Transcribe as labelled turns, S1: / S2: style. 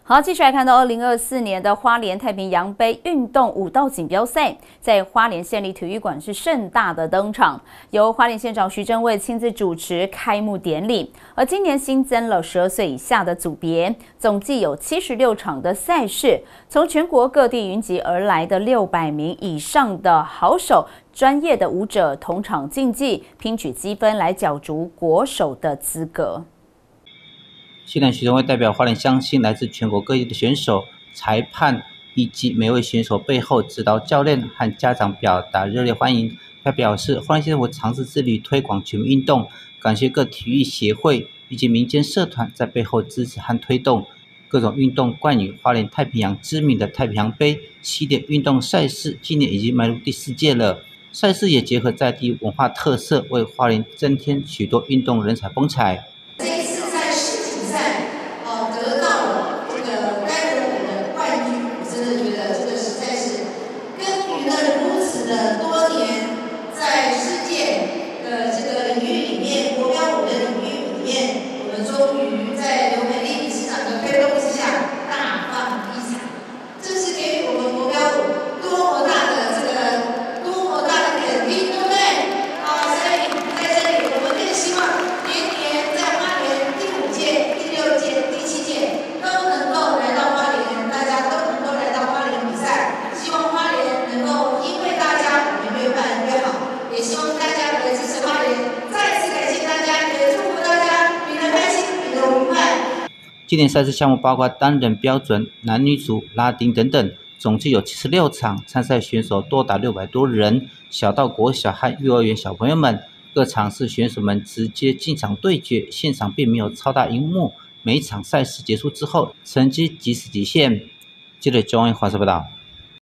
S1: 好，继续来看到2024年的花莲太平洋杯运动武道锦标赛，在花莲县立体育馆是盛大的登场，由花莲县长徐正卫亲自主持开幕典礼。而今年新增了12岁以下的组别，总计有76场的赛事，从全国各地云集而来的600名以上的好手、专业的舞者同场竞技，拼取积分来角逐国手的资格。
S2: 现在徐正卫代表花莲乡亲来自全国各地的选手、裁判以及每位选手背后指导教练和家长表达热烈欢迎。他表示，花莲县政府长期致力推广全民运动，感谢各体育协会以及民间社团在背后支持和推动各种运动，冠以花莲太平洋知名的太平洋杯系列运动赛事，今年已经迈入第4届了。赛事也结合在地文化特色，为花莲增添许多运动人才风采。
S3: 得到了这个该得比的冠军，我真的觉得这个实在是耕耘了如此的多年，在世界的这个领域里面，国标舞的领域里面，我们终于在刘美丽理事长的推动之下大放异彩。这是给予我们国标舞多么大的肯定，对不对？所以在这里我们更希望年年在花莲第5届、第6届、第7届都能够来到花莲，大家都能够来到花莲比赛。希望花莲能够因为大家，我们越办越好，也希望大家来支持花莲。再次感谢大家，也祝福大家比得开心，比得愉快。
S2: 今年赛事项目包括单人标准、男女组、拉丁等等，总计有76场，参赛选手多达600多人，小到国小和幼儿园小朋友们。各场次选手们直接进场对决，现场并没有超大荧幕。每一场赛事结束之后，成绩即时极限。记者钟恩华视报道。